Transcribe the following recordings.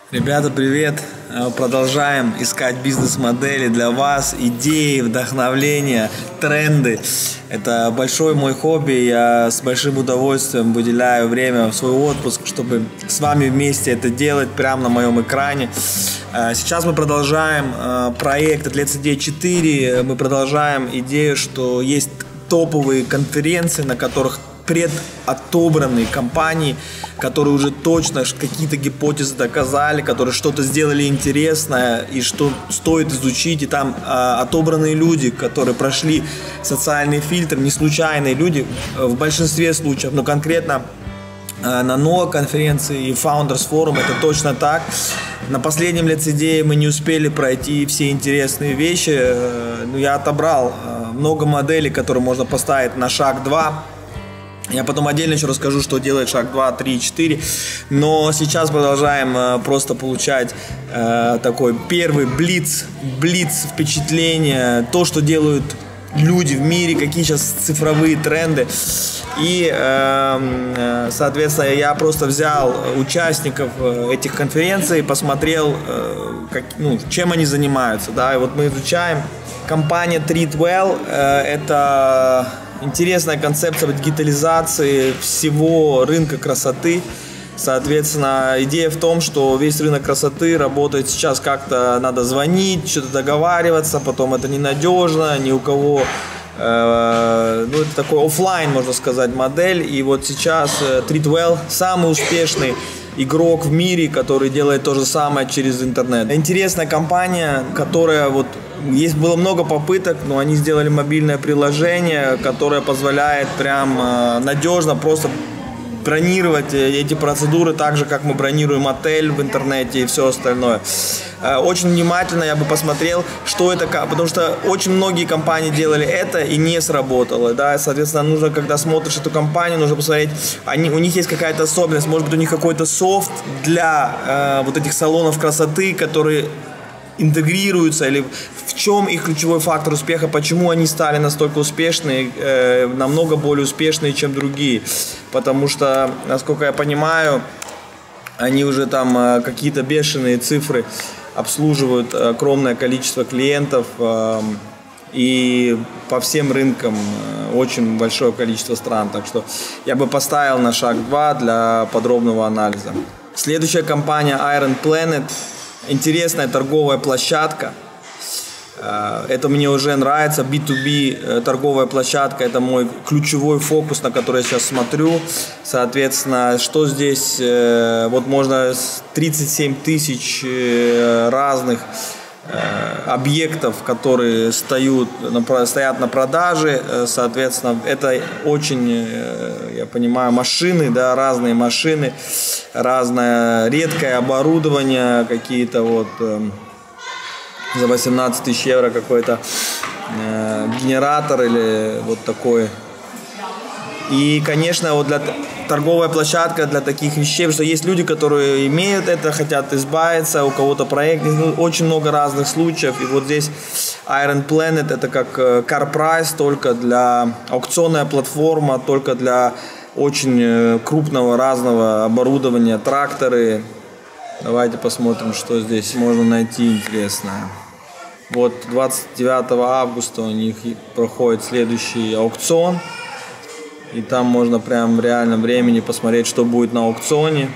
Ребята, привет! Продолжаем искать бизнес-модели для вас, идеи, вдохновления, тренды. Это большое мой хобби. Я с большим удовольствием выделяю время в свой отпуск, чтобы с вами вместе это делать прямо на моем экране. Сейчас мы продолжаем проект Athletes Day 4. Мы продолжаем идею, что есть топовые конференции, на которых предотобранные компании, которые уже точно какие-то гипотезы доказали, которые что-то сделали интересное и что стоит изучить. И там отобранные люди, которые прошли социальный фильтр, не случайные люди в большинстве случаев, но конкретно на NOA конференции и Founders Forum это точно так. На последнем Let's Day мы не успели пройти все интересные вещи, но я отобрал много моделей, которые можно поставить на шаг 2. Я потом отдельно еще расскажу, что делает шаг 2, 3, 4. Но сейчас продолжаем просто получать такой первый блиц впечатления, то, что делают люди в мире, какие сейчас цифровые тренды. И, соответственно, я просто взял участников этих конференций, посмотрел, чем они занимаются. Да? И вот мы изучаем компания Treatwell. Это интересная концепция дигитализации всего рынка красоты. Соответственно, идея в том, что весь рынок красоты работает сейчас как-то, надо звонить, что-то договариваться, потом это ненадежно, ни у кого. Это такой офлайн, можно сказать, модель. И вот сейчас Treatwell самый успешный игрок в мире, который делает то же самое через интернет. Интересная компания, которая было много попыток, но они сделали мобильное приложение, которое позволяет прям надежно просто бронировать эти процедуры так же, как мы бронируем отель в интернете и все остальное. Очень внимательно я бы посмотрел, что это, потому что очень многие компании делали это и не сработало. Да? Соответственно, когда смотришь эту компанию, нужно посмотреть, у них есть какая-то особенность, может быть, у них какой-то софт для этих салонов красоты, которые интегрируются, или в чем их ключевой фактор успеха, почему они стали настолько успешные, намного более успешные, чем другие. Потому что, насколько я понимаю, они уже там какие-то бешеные цифры обслуживают огромное количество клиентов и по всем рынкам очень большое количество стран. Так что я бы поставил на шаг 2 для подробного анализа. Следующая компания Iron Planet. Интересная торговая площадка. Это мне уже нравится. B2B торговая площадка. Это мой ключевой фокус, на который я сейчас смотрю. Соответственно, что здесь? Можно 37 тысяч разных объектов, которые стоят на продаже. Соответственно, это очень, я понимаю, машины, да, разные машины, разное редкое оборудование, какие-то за 18 тысяч евро какой-то генератор или такой. И, конечно, торговая площадка для таких вещей, потому что есть люди, которые имеют это, хотят избавиться, у кого-то проект, очень много разных случаев. И здесь Iron Planet это как CarPrice, только для аукционная платформа, только для очень крупного разного оборудования, тракторы. Давайте посмотрим, что здесь можно найти интересное. 29 августа у них проходит следующий аукцион. И там можно прям в реальном времени посмотреть, что будет на аукционе.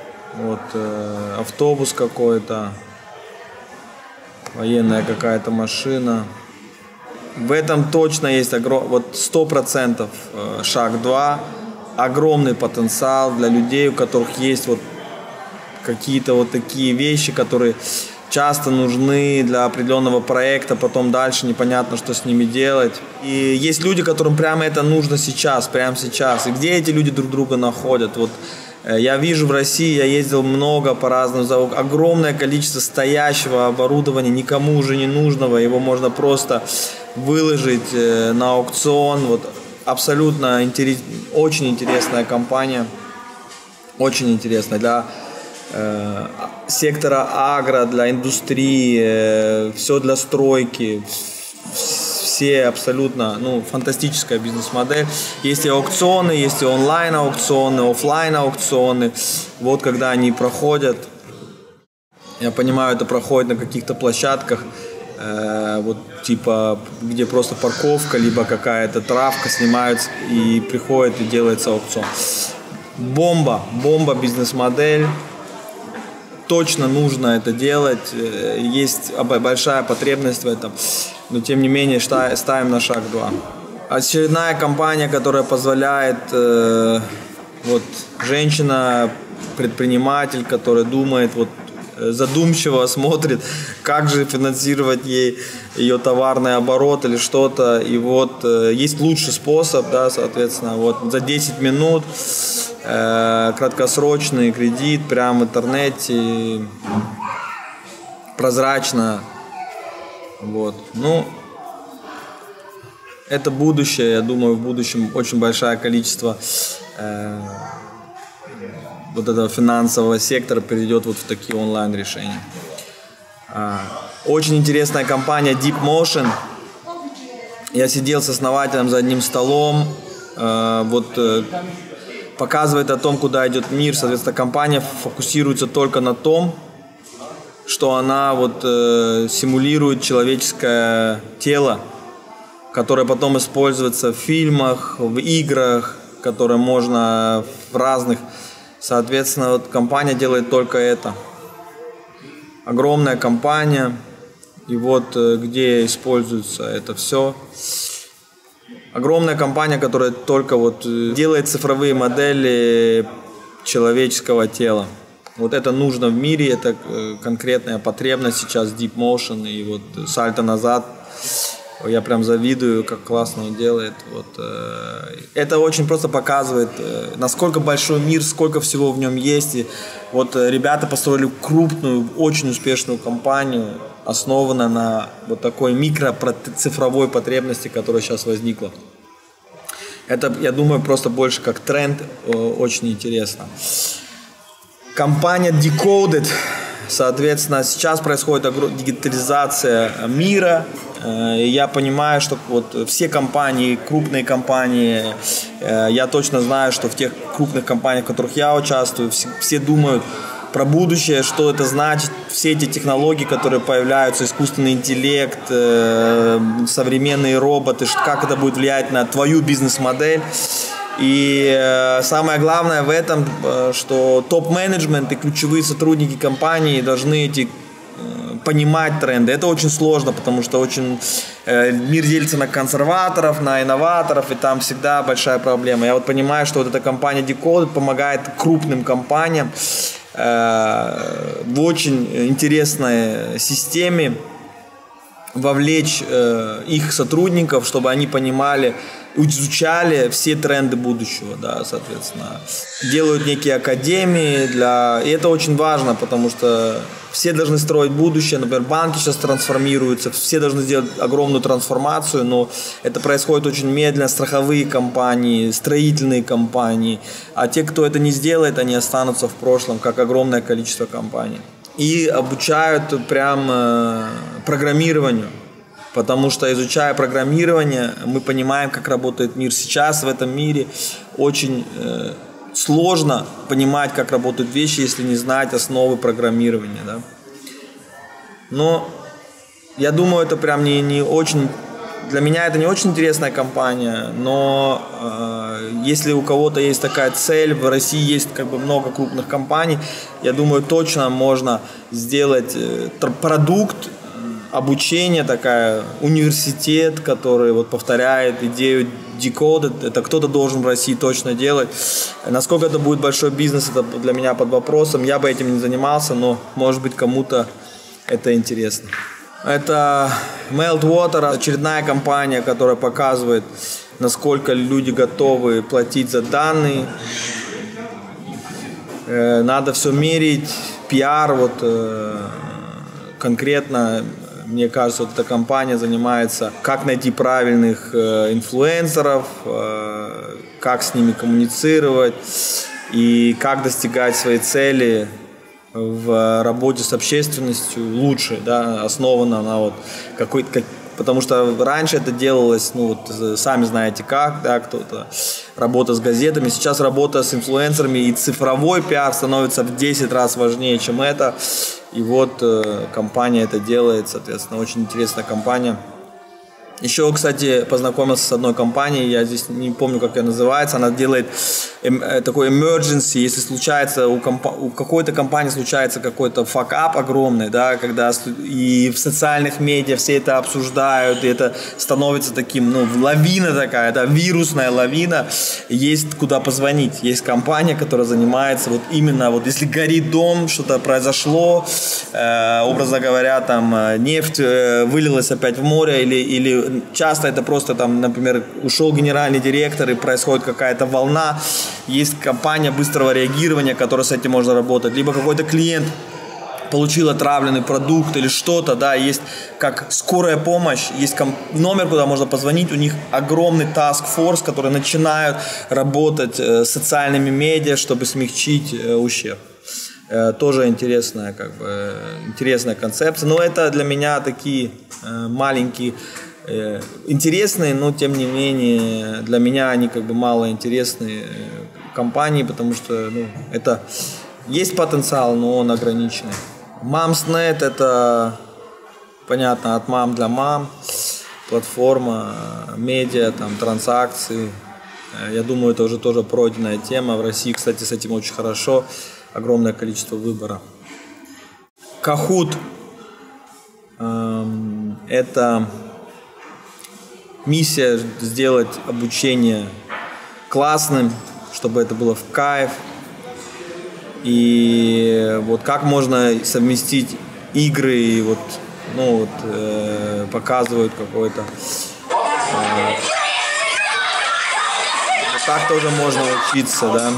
Автобус какой-то, военная какая-то машина. В этом точно есть 100% шаг 2. Огромный потенциал для людей, у которых есть какие-то такие вещи, которые часто нужны для определенного проекта, потом дальше непонятно, что с ними делать. И есть люди, которым прямо это нужно сейчас, прямо сейчас. И где эти люди друг друга находят? Я вижу в России, я ездил много по разным, огромное количество стоящего оборудования, никому уже не нужного, его можно просто выложить на аукцион. Абсолютно очень интересная компания, очень интересная для сектора агро, для индустрии, все для стройки, все абсолютно, фантастическая бизнес-модель. Есть и аукционы, есть и онлайн-аукционы, офлайн-аукционы. Когда они проходят, Я понимаю, это проходит на каких-то площадках, вот типа, где просто парковка, либо какая-то травка снимается и приходит и делается аукцион. Бомба бизнес-модель. Точно нужно это делать. Есть большая потребность в этом. Но тем не менее ставим на шаг 2. Очередная компания, которая позволяет, вот женщина, предприниматель, который думает, вот задумчиво смотрит, как же финансировать ей ее товарный оборот или что-то. И вот есть лучший способ, да, соответственно, вот за 10 минут краткосрочный кредит прямо в интернете, прозрачно. Вот. Ну, это будущее. Я думаю, в будущем очень большое количество вот этого финансового сектора перейдет вот в такие онлайн-решения. Очень интересная компания DeepMotion. Я сидел с основателем за одним столом. Показывает о том, куда идет мир. Соответственно, компания фокусируется только на том, что она симулирует человеческое тело, которое потом используется в фильмах, в играх, которые можно в разных. Соответственно, компания делает только это. Огромная компания, и где используется это все. Огромная компания, которая только делает цифровые модели человеческого тела. Вот это нужно в мире, это конкретная потребность сейчас DeepMotion и сальто назад. Я прям завидую, как классно он делает. Это очень просто показывает, насколько большой мир, сколько всего в нем есть. И ребята построили крупную, очень успешную компанию, основанную на такой микроцифровой потребности, которая сейчас возникла. Это, я думаю, просто больше как тренд, очень интересно. Компания Decoded. Соответственно, сейчас происходит дигитализация мира. И я понимаю, что все компании, крупные компании, я точно знаю, что в тех крупных компаниях, в которых я участвую, все думают про будущее, что это значит, все эти технологии, которые появляются, искусственный интеллект, современные роботы, как это будет влиять на твою бизнес-модель. И самое главное в этом, что топ-менеджмент и ключевые сотрудники компании должны понимать тренды. Это очень сложно, потому что мир делится на консерваторов, на инноваторов, и там всегда большая проблема. Я понимаю, что эта компания Decoded помогает крупным компаниям в очень интересной системе вовлечь их сотрудников, чтобы они понимали, изучали все тренды будущего, да, соответственно. Делают некие академии и это очень важно, потому что все должны строить будущее. Например, банки сейчас трансформируются, все должны сделать огромную трансформацию, но это происходит очень медленно. Страховые компании, строительные компании. А те, кто это не сделает, они останутся в прошлом, как огромное количество компаний. И обучают прям программированию. Потому что, изучая программирование, мы понимаем, как работает мир. Сейчас в этом мире очень сложно понимать, как работают вещи, если не знать основы программирования. Да? Но я думаю, это прям не очень... Для меня это не очень интересная компания, но если у кого-то есть такая цель, в России есть много крупных компаний, я думаю, точно можно сделать продукт, обучение, университет, который повторяет идею Decoded. Это кто-то должен в России точно делать. Насколько это будет большой бизнес, это для меня под вопросом. Я бы этим не занимался, но может быть кому-то это интересно. Это Meltwater, очередная компания, которая показывает, насколько люди готовы платить за данные. Надо все мерить, пиар, конкретно. Мне кажется, эта компания занимается, как найти правильных инфлюенсеров, как с ними коммуницировать и как достигать своей цели в работе с общественностью лучше, да, основана на какой-то... Потому что раньше это делалось, сами знаете как, да, кто-то работа с газетами, сейчас работа с инфлюенсерами, и цифровой пиар становится в 10 раз важнее, чем это. И вот компания это делает, соответственно, очень интересная компания. Еще, кстати, познакомился с одной компанией, я здесь не помню, как она называется, она делает такой emergency, если случается у какой-то компании случается какой-то факап огромный, да, когда и в социальных медиа все это обсуждают, и это становится таким, ну, лавина такая, да, вирусная лавина, есть куда позвонить, есть компания, которая занимается вот именно, вот если горит дом, что-то произошло, образно говоря, там нефть вылилась опять в море или часто это просто там, например, ушел генеральный директор и происходит какая-то волна, есть компания быстрого реагирования, которая с этим можно работать, либо какой-то клиент получил отравленный продукт или что-то, да, есть как скорая помощь, есть номер, куда можно позвонить, у них огромный task force, которые начинают работать с социальными медиа, чтобы смягчить ущерб. Тоже интересная, как бы, интересная концепция, но это для меня такие маленькие интересные, но тем не менее для меня они как бы малоинтересные компании, потому что, ну, это есть потенциал, но он ограниченный. Mams.net это понятно, от мам для мам, платформа, медиа, там, транзакции. Я думаю, это уже тоже пройденная тема. В России, кстати, с этим очень хорошо, огромное количество выбора. Kahoot это миссия сделать обучение классным, чтобы это было в кайф. И вот как можно совместить игры и вот, ну вот, показывают какой-то. Вот так тоже можно учиться, да.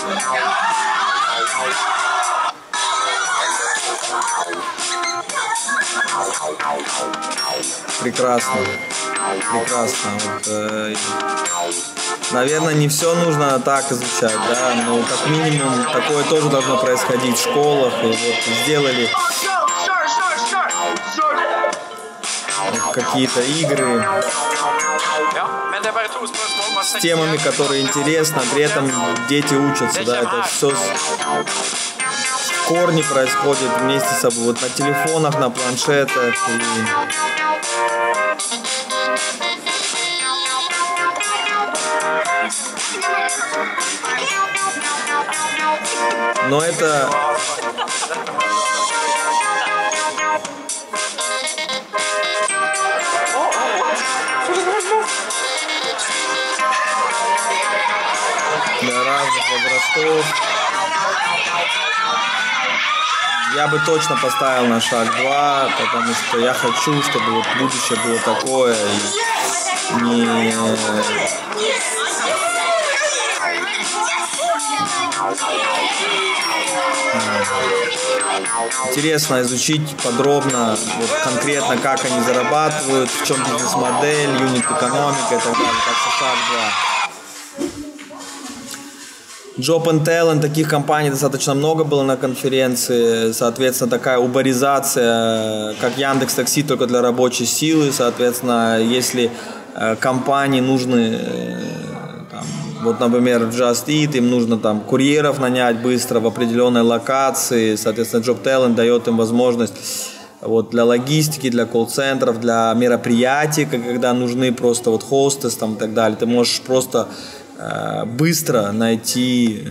Прекрасно. Прекрасно. Вот, наверное, не все нужно так изучать, да, но как минимум такое тоже должно происходить в школах. И вот сделали какие-то игры с темами, которые интересны, при этом дети учатся, да, это все в корне происходит вместе с собой, вот на телефонах, на планшетах. Но это для разных возрастов. Я бы точно поставил на шаг 2, потому что я хочу, чтобы вот будущее было такое. И не... Интересно изучить подробно, вот конкретно, как они зарабатывают, в чем бизнес-модель, юнит-экономика и так далее, как шаг 2. Job and Talent, таких компаний достаточно много было на конференции, соответственно, такая уборизация, как Яндекс.Такси, только для рабочей силы, соответственно, если компании нужны, там, вот, например, в Just Eat, им нужно там курьеров нанять быстро в определенной локации, соответственно, Job Talent дает им возможность вот, для логистики, для колл-центров, для мероприятий, когда нужны просто вот хостес там, и так далее, ты можешь просто быстро найти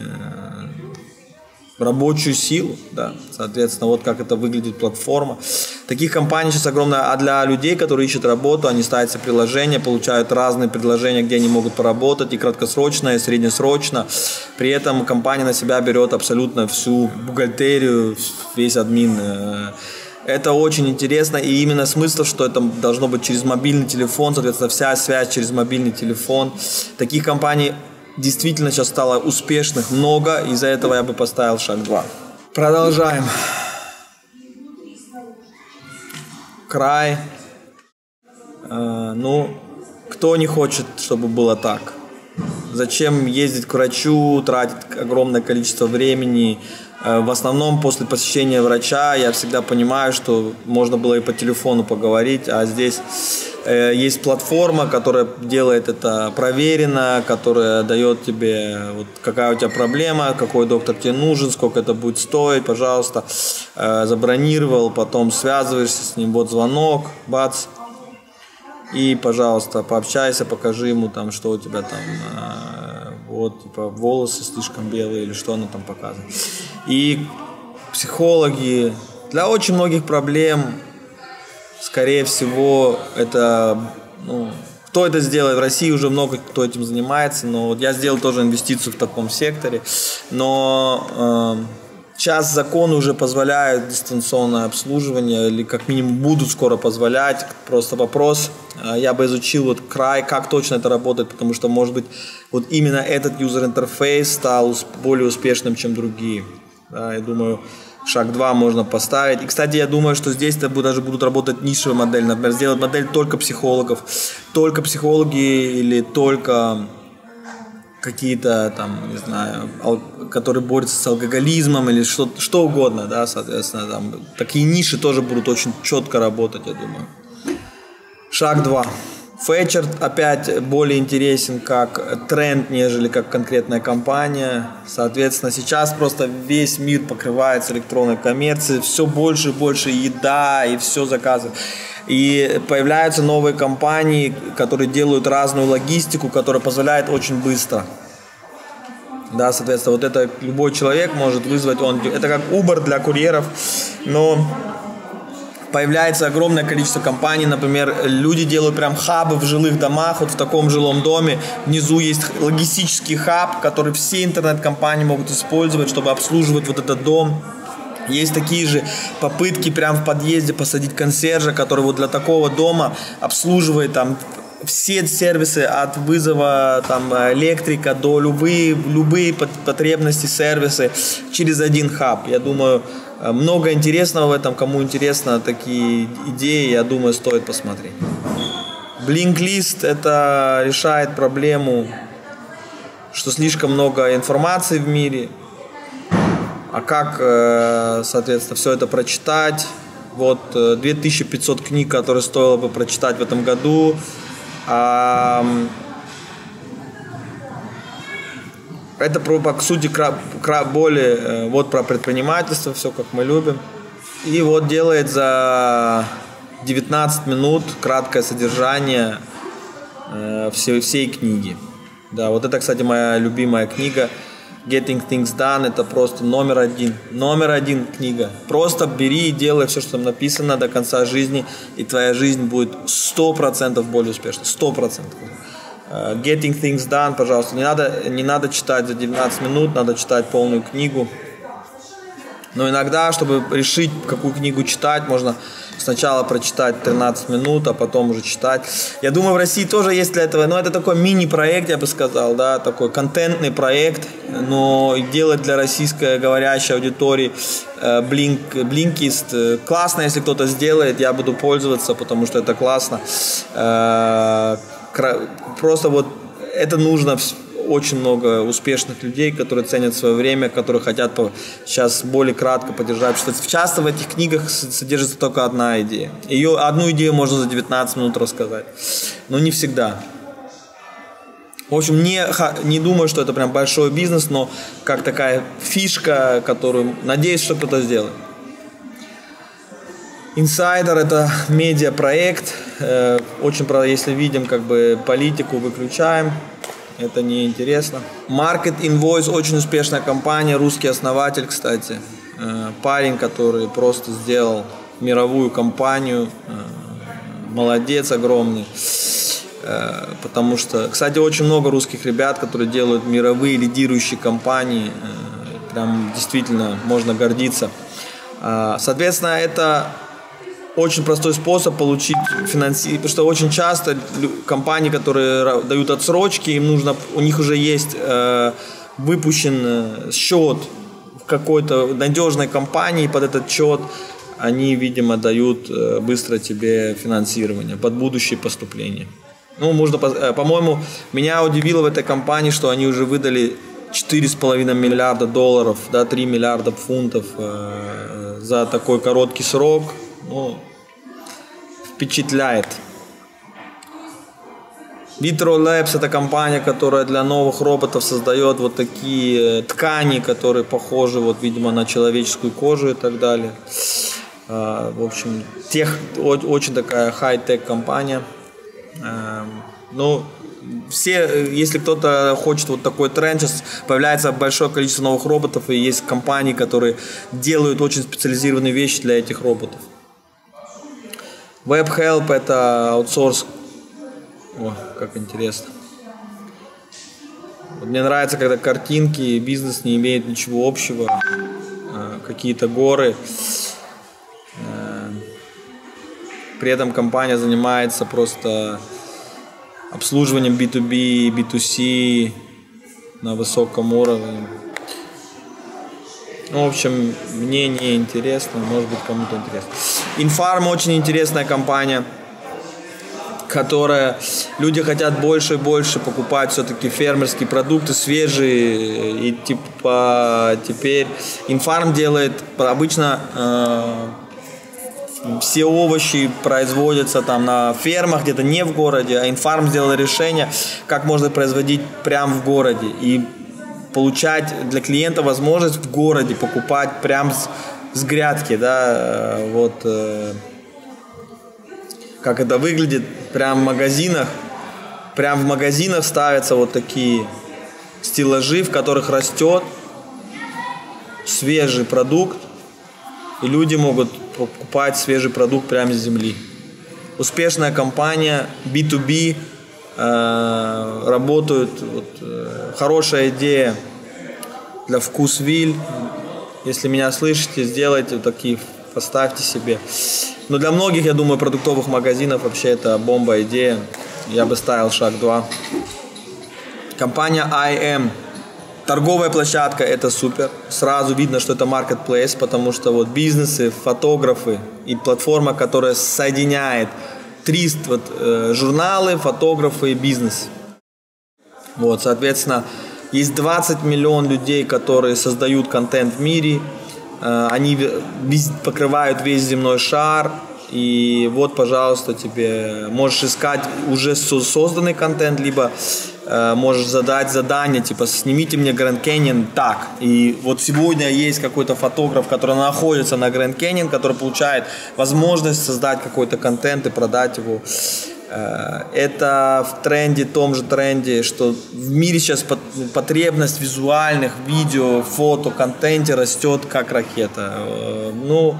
рабочую силу, да, соответственно, вот как это выглядит платформа. Таких компаний сейчас огромное, а для людей, которые ищут работу, они ставят себе приложения, получают разные предложения, где они могут поработать, и краткосрочно, и среднесрочно. При этом компания на себя берет абсолютно всю бухгалтерию, весь админ. Это очень интересно, и именно смысл, что это должно быть через мобильный телефон, соответственно, вся связь через мобильный телефон. Таких компаний действительно сейчас стало успешных много, из-за этого я бы поставил шаг 2. Продолжаем. Край. Ну, кто не хочет, чтобы было так? Зачем ездить к врачу, тратить огромное количество времени? В основном после посещения врача я всегда понимаю, что можно было и по телефону поговорить, а здесь есть платформа, которая делает это проверенно, которая дает тебе, вот, какая у тебя проблема, какой доктор тебе нужен, сколько это будет стоить, пожалуйста, забронировал, потом связываешься с ним, вот звонок, бац, и, пожалуйста, пообщайся, покажи ему, там, что у тебя там, вот, типа, волосы слишком белые или что оно там показывает. И психологи для очень многих проблем, скорее всего, это, ну, кто это сделает? В России уже много кто этим занимается, но вот я сделал тоже инвестицию в таком секторе, но сейчас законы уже позволяют дистанционное обслуживание, или как минимум будут скоро позволять. Просто вопрос, я бы изучил вот край, как точно это работает, потому что, может быть, вот именно этот юзер-интерфейс стал более успешным, чем другие. Да, я думаю, шаг 2 можно поставить. И, кстати, я думаю, что здесь даже будут работать нишевые модели. Например, сделать модель только психологов. Только психологи или только какие-то там, не знаю, которые борются с алкоголизмом или что угодно, да, соответственно, там такие ниши тоже будут очень четко работать, я думаю. Шаг 2. Фетчер опять более интересен как тренд, нежели как конкретная компания. Соответственно, сейчас просто весь мир покрывается электронной коммерцией, все больше и больше еда и все заказывают. И появляются новые компании, которые делают разную логистику, которая позволяет очень быстро. Да, соответственно, вот это любой человек может вызвать, это как Uber для курьеров, но появляется огромное количество компаний, например, люди делают прям хабы в жилых домах, вот в таком жилом доме, внизу есть логистический хаб, который все интернет-компании могут использовать, чтобы обслуживать вот этот дом. Есть такие же попытки прямо в подъезде посадить консьержа, который вот для такого дома обслуживает там все сервисы от вызова там электрика до любые потребности, сервисы через один хаб. Я думаю, много интересного в этом. Кому интересно такие идеи, я думаю, стоит посмотреть. Blinkist это решает проблему, что слишком много информации в мире. А как, соответственно, все это прочитать? Вот 2500 книг, которые стоило бы прочитать в этом году. Это, по сути, более вот про предпринимательство, все как мы любим. И вот делает за 19 минут краткое содержание всей книги. Да, вот это, кстати, моя любимая книга. Getting Things Done, это просто номер один книга. Просто бери и делай все, что там написано до конца жизни, и твоя жизнь будет 100% более успешной. 100%. Getting Things Done, пожалуйста, не надо читать за 19 минут, надо читать полную книгу. Но иногда, чтобы решить, какую книгу читать, можно сначала прочитать 13 минут, а потом уже читать. Я думаю, в России тоже есть для этого, но это такой мини-проект, я бы сказал, да, такой контентный проект, но делать для российскоговорящей аудитории Blinkist классно, если кто-то сделает, я буду пользоваться, потому что это классно. Просто вот это нужно. Очень много успешных людей, которые ценят свое время, которые хотят сейчас более кратко поддержать. Потому что часто в этих книгах содержится только одна идея. Одну идею можно за 19 минут рассказать. Но не всегда. В общем, не думаю, что это прям большой бизнес, но как такая фишка, которую, надеюсь, что кто-то сделает. Инсайдер – это медиапроект. Очень, если видим как бы политику, выключаем. Это неинтересно. Market Invoice очень успешная компания, русский основатель, кстати. Парень, который просто сделал мировую компанию. Молодец огромный. Потому что, кстати, очень много русских ребят, которые делают мировые лидирующие компании. Прям действительно можно гордиться. Соответственно, это очень простой способ получить финансирование, потому что очень часто компании, которые дают отсрочки, у них уже есть выпущен счет в какой-то надежной компании, под этот счет они, видимо, дают быстро тебе финансирование под будущие поступления. Ну, можно, по-моему, меня удивило в этой компании, что они уже выдали $4,5 миллиарда, да, 3 миллиарда фунтов за такой короткий срок. Ну, впечатляет. Vitro Labs — это компания, которая для новых роботов создает вот такие ткани, которые похожи, вот, видимо, на человеческую кожу и так далее. В общем, очень такая хай-тек компания. Ну, все, если кто-то хочет вот такой тренд, сейчас появляется большое количество новых роботов, и есть компании, которые делают очень специализированные вещи для этих роботов. WebHelp — это аутсорс. О, как интересно. Мне нравится, когда картинки и бизнес не имеют ничего общего. Какие-то горы. При этом компания занимается просто обслуживанием B2B, B2C на высоком уровне. Ну, в общем, мне не интересно, может быть, кому-то интересно. Infarm — очень интересная компания, которая люди хотят больше и больше покупать все-таки фермерские продукты, свежие. И типа теперь Infarm делает обычно все овощи производятся там на фермах, где-то не в городе, а Infarm сделал решение, как можно производить прямо в городе и получать для клиента возможность в городе покупать прямо с грядки, да, вот как это выглядит прямо в магазинах. Прямо в магазинах ставятся вот такие стеллажи, в которых растет свежий продукт, и люди могут покупать свежий продукт прямо с земли. Успешная компания, B2B, работают. Вот, хорошая идея для Вкусвиль. Если меня слышите, сделайте вот такие, поставьте себе. Но для многих, я думаю, продуктовых магазинов вообще это бомба идея. Я бы ставил шаг 2. Компания IM. Торговая площадка — это супер. Сразу видно, что это marketplace, потому что вот бизнесы, фотографы и платформа, которая соединяет 300 журналы, фотографы и бизнес. Вот, соответственно, есть 20 миллионов людей, которые создают контент в мире. Они покрывают весь земной шар. И вот, пожалуйста, тебе можешь искать уже созданный контент, либо можешь задать задание, типа, снимите мне Гранд Каньон так. И вот сегодня есть какой-то фотограф, который находится на Гранд Каньон, который получает возможность создать какой-то контент и продать его. Это в тренде, том же тренде, что в мире сейчас потребность визуальных видео, фото, контенте растет как ракета. Ну,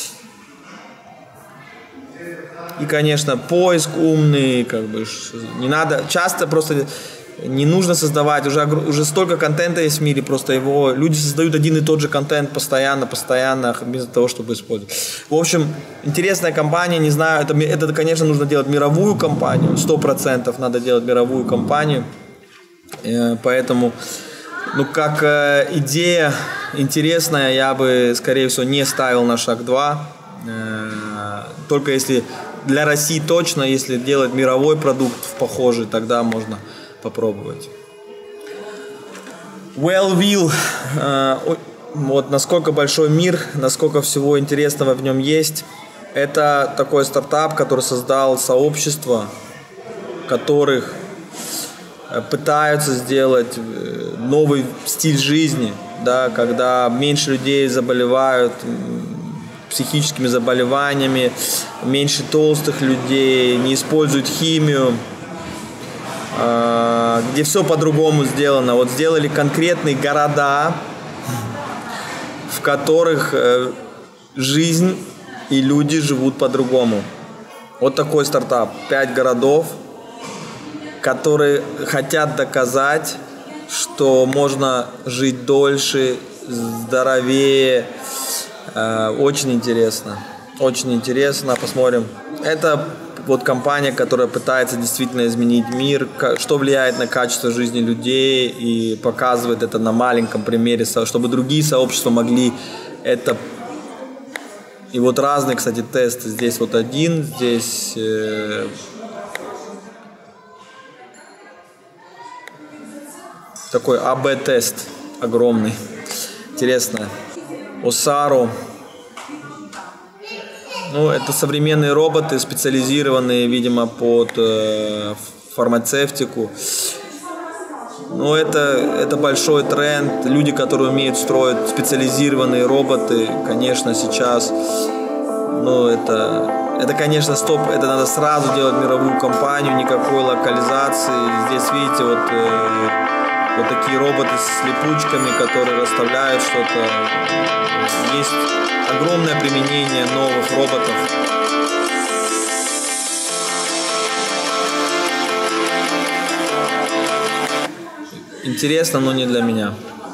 и, конечно, поиск умный, как бы, не надо, часто просто не нужно создавать, уже столько контента есть в мире, просто его, люди создают один и тот же контент постоянно, без того, чтобы использовать. В общем, интересная компания, не знаю, это, конечно, нужно делать мировую компанию, 100% надо делать мировую компанию, поэтому, ну, как идея интересная, я бы, скорее всего, не ставил на шаг 2, только если для России точно, если делать мировой продукт похожий, тогда можно попробовать. Wellville, вот насколько большой мир, насколько всего интересного в нем есть. Это такой стартап, который создал сообщество, которых пытаются сделать новый стиль жизни, да, когда меньше людей заболевают психическими заболеваниями, меньше толстых людей, не используют химию, где все по-другому сделано. Вот сделали конкретные города, в которых жизнь и люди живут по-другому. Вот такой стартап. 5 городов, которые хотят доказать, что можно жить дольше, здоровее. Очень интересно. Очень интересно. Посмотрим. Это вот компания, которая пытается действительно изменить мир, что влияет на качество жизни людей, и показывает это на маленьком примере, чтобы другие сообщества могли это. И вот разные, кстати, тесты. Здесь вот один, здесь такой АБ-тест огромный. Интересно. Осаро. Ну, это современные роботы, специализированные, видимо, под фармацевтику. Но это большой тренд. Люди, которые умеют строить специализированные роботы, конечно, сейчас, ну, это, конечно, стоп, это надо сразу делать мировую компанию, никакой локализации. Здесь, видите, вот такие роботы с липучками, которые расставляют что-то. Есть огромное применение новых роботов. Интересно, но не для меня.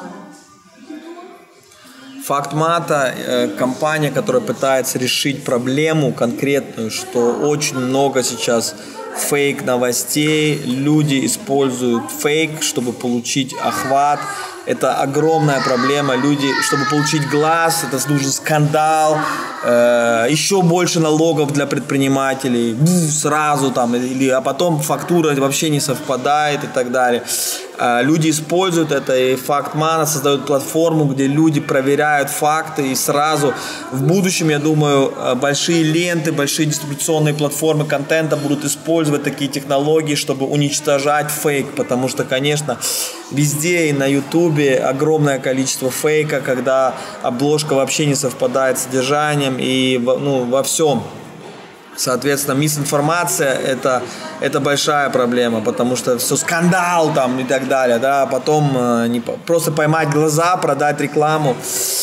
Фактмата – компания, которая пытается решить проблему конкретную, что очень много сейчас фейк новостей, люди используют фейк, чтобы получить охват. Это огромная проблема. Люди, чтобы получить глаз, это нужен скандал, еще больше налогов для предпринимателей, сразу там, а потом фактура вообще не совпадает и так далее. Люди используют это, и Фактмата создает платформу, где люди проверяют факты, и сразу в будущем, я думаю, большие ленты, большие дистрибуционные платформы контента будут использовать такие технологии, чтобы уничтожать фейк, потому что, конечно, везде и на ютубе огромное количество фейка, когда обложка вообще не совпадает с содержанием, и во всем. Соответственно, мисинформация это большая проблема, потому что все скандал там и так далее, да, потом просто поймать глаза, продать рекламу.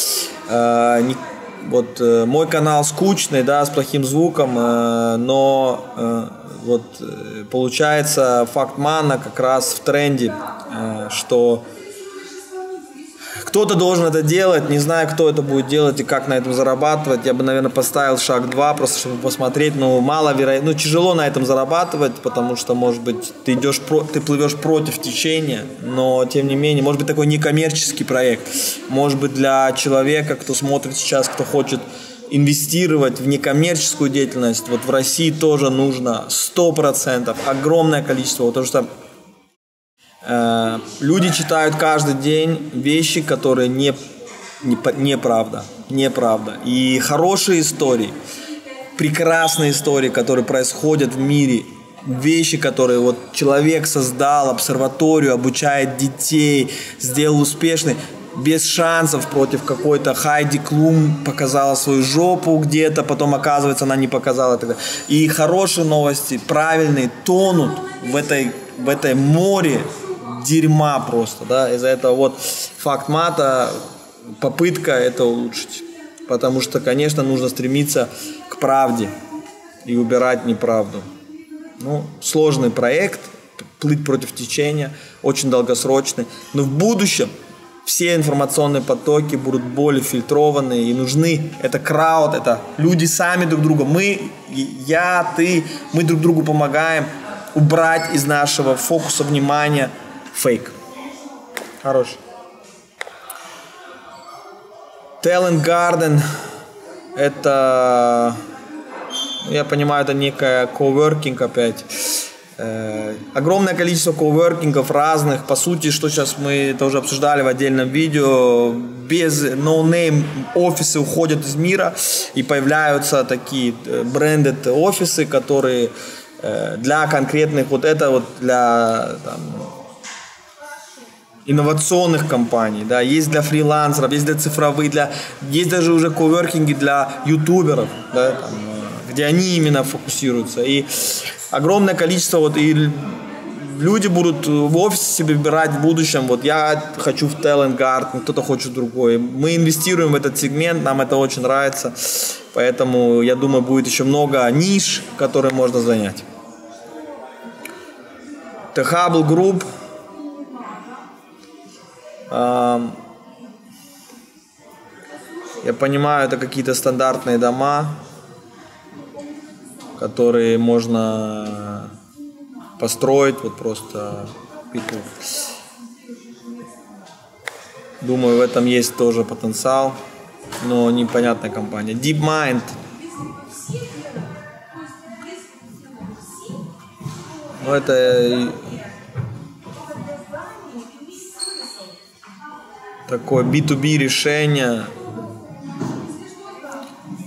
Вот мой канал скучный, да, с плохим звуком, но получается Фактмана как раз в тренде, что кто-то должен это делать, не знаю, кто это будет делать и как на этом зарабатывать. Я бы, наверное, поставил шаг 2, просто чтобы посмотреть, но маловероятно, тяжело на этом зарабатывать, потому что, может быть, ты плывешь против течения, но, тем не менее, может быть, такой некоммерческий проект. Может быть, для человека, кто смотрит сейчас, кто хочет инвестировать в некоммерческую деятельность, вот в России тоже нужно 100%, огромное количество, потому что люди читают каждый день вещи, которые неправда. И хорошие истории, прекрасные истории, которые происходят в мире, вещи, которые вот человек создал, обсерваторию, обучает детей, сделал успешный, без шансов против какой-то Хайди Клум показала свою жопу где-то, потом оказывается она не показала. И хорошие новости, правильные, тонут в этой море дерьма просто, да, из-за этого вот Фактмата, попытка это улучшить, потому что, конечно, нужно стремиться к правде и убирать неправду. Ну, сложный проект, плыть против течения, очень долгосрочный, но в будущем все информационные потоки будут более фильтрованные и нужны. Это крауд, это люди сами друг друга, ты, мы друг другу помогаем убрать из нашего фокуса внимания фейк. Хороший. Talent Garden — это, я понимаю, это некая коуворкинг опять. Огромное количество коуворкингов разных. По сути, что сейчас мы это уже обсуждали в отдельном видео, без no-name офисы уходят из мира, и появляются такие branded офисы, которые для конкретных, для инновационных компаний, да, есть для фрилансеров, есть для цифровых, есть даже уже коуворкинги для ютуберов, да, где они именно фокусируются. И огромное количество, и люди будут в офисе себе выбирать в будущем, я хочу в Talent Garden, кто-то хочет другой. Мы инвестируем в этот сегмент, нам это очень нравится, поэтому, я думаю, будет еще много ниш, которые можно занять. The Hubble Group. Я понимаю, это какие-то стандартные дома, которые можно построить, просто. Думаю, в этом есть тоже потенциал, но непонятная компания. DeepMind. Это такое B2B решение,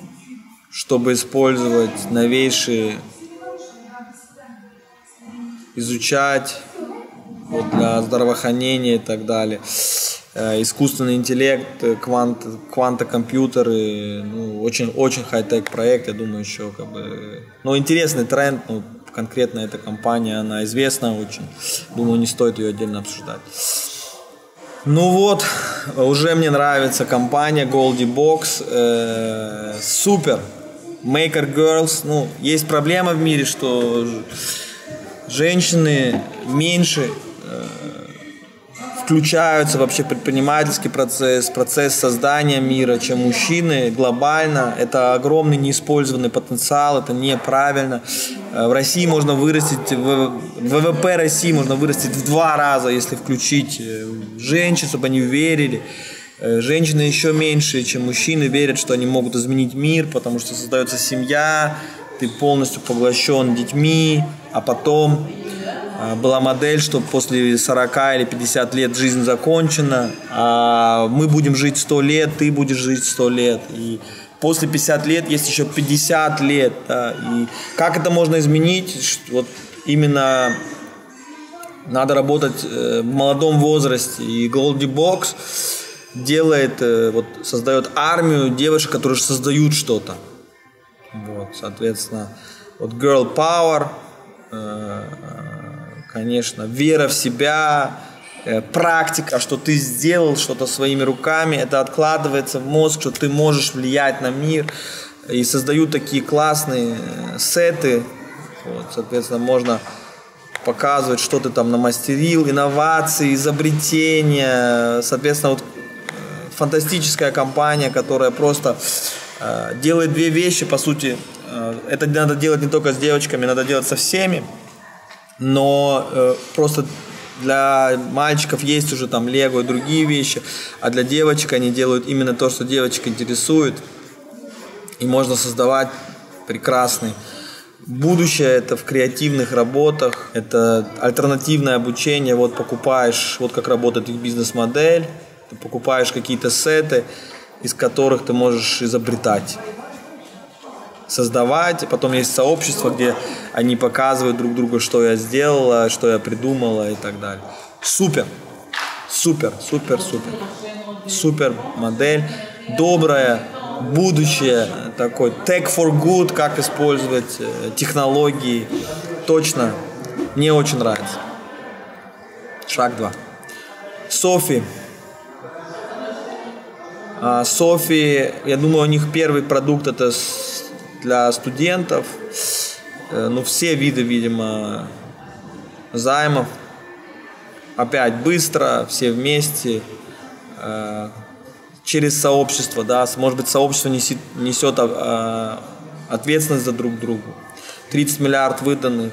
чтобы использовать новейшие изучать вот, для здравоохранения и так далее. Искусственный интеллект, квантокомпьютеры, ну, очень хай-тек проект, я думаю, еще как бы, ну, интересный тренд, ну, конкретно эта компания, она известна очень, думаю, не стоит ее отдельно обсуждать. Ну вот, уже мне нравится компания Goldie Box, супер, Maker Girls, ну, есть проблема в мире, что женщины меньше включаются вообще в предпринимательский процесс создания мира, чем мужчины глобально. Это огромный неиспользованный потенциал, это неправильно. В России можно вырастить, ВВП России можно вырастить в 2 раза, если включить женщин, чтобы они верили. Женщины еще меньше, чем мужчины, верят, что они могут изменить мир, потому что создается семья, ты полностью поглощен детьми, а потом была модель, что после 40 или 50 лет жизнь закончена, а мы будем жить 100 лет, ты будешь жить 100 лет. И после 50 лет есть еще 50 лет. Да, и как это можно изменить? Вот именно надо работать в молодом возрасте. И Goldie Box делает, вот, создает армию девушек, которые создают что-то. Вот, соответственно, вот Girl Power, конечно, вера в себя, практика, что ты сделал что-то своими руками, это откладывается в мозг, что ты можешь влиять на мир, и создают такие классные сеты, вот, соответственно, можно показывать, что ты там намастерил, инновации, изобретения, соответственно, вот фантастическая компания, которая просто делает 2 вещи, по сути, это надо делать не только с девочками, надо делать со всеми. Но просто для мальчиков есть уже там лего и другие вещи, а для девочек они делают именно то, что девочек интересует. И можно создавать прекрасный будущее. Это в креативных работах, это альтернативное обучение. Вот покупаешь, вот как работает их бизнес-модель, ты покупаешь какие-то сеты, из которых ты можешь изобретать, создавать, потом есть сообщество, где они показывают друг другу, что я сделала, что я придумала и так далее. Супер, супер, супер, супер, супер модель, добрая, будущее, такой tech for good, как использовать технологии, точно, мне очень нравится. Шаг 2. Софи. Софи, я думаю, у них первый продукт это для студентов, ну, все виды, видимо, займов. Опять быстро, все вместе, через сообщество, да, может быть, сообщество несет ответственность за друг другу. 30 миллиардов выданных.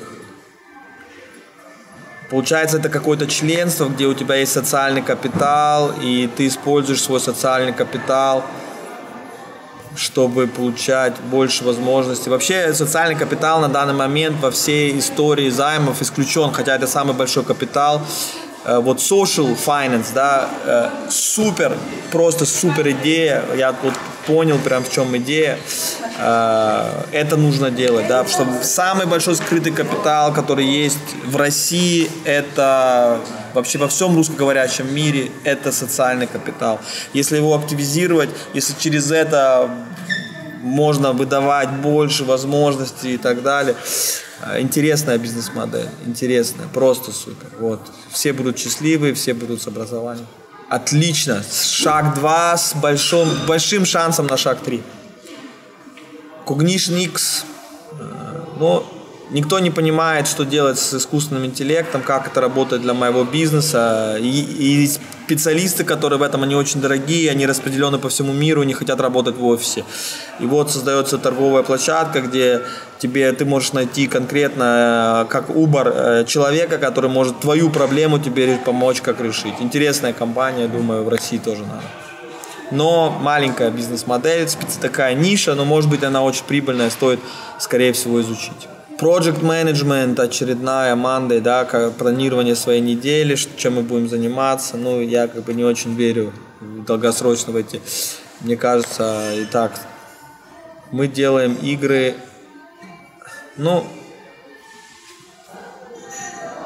Получается, это какое-то членство, где у тебя есть социальный капитал, и ты используешь свой социальный капитал, чтобы получать больше возможностей. Вообще социальный капитал на данный момент во всей истории займов исключен, хотя это самый большой капитал. Вот social finance, да, супер, просто супер идея. Я вот понял прям в чем идея. Это нужно делать, да, чтобы самый большой скрытый капитал, который есть в России, это вообще во всем русскоговорящем мире, это социальный капитал. Если его активизировать, если через это можно выдавать больше возможностей и так далее, интересная бизнес-модель, интересная, просто супер. Вот. Все будут счастливы, все будут с образованием. Отлично. Шаг 2 с большим шансом на шаг 3. Cognition X. Но никто не понимает, что делать с искусственным интеллектом, как это работает для моего бизнеса. И специалисты, которые в этом, они очень дорогие, они распределены по всему миру, не хотят работать в офисе. И вот создается торговая площадка, где ты можешь найти конкретно, как Uber, человека, который может твою проблему тебе помочь, как решить. Интересная компания, думаю, в России тоже надо. Но маленькая бизнес-модель, такая ниша, но может быть она очень прибыльная, стоит, скорее всего, изучить. Project Management, очередная Monday, да, планирование своей недели, чем мы будем заниматься. Ну, я как бы не очень верю долгосрочно в эти. Мне кажется, и так, мы делаем игры, ну,